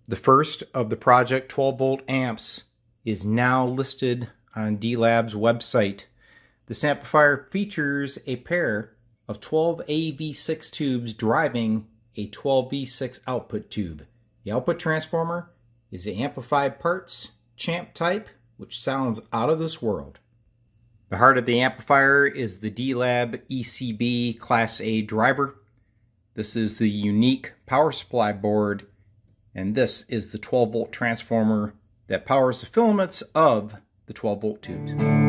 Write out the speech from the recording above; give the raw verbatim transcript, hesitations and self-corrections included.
The first of the Project twelve volt amps is now listed on D Lab's website. This amplifier features a pair of twelve A V six tubes driving a twelve V six output tube. The output transformer is the amplified parts champ type, which sounds out of this world. The heart of the amplifier is the D Lab E C B Class A driver. This is the unique power supply board, and this is the twelve volt transformer that powers the filaments of the twelve volt tubes.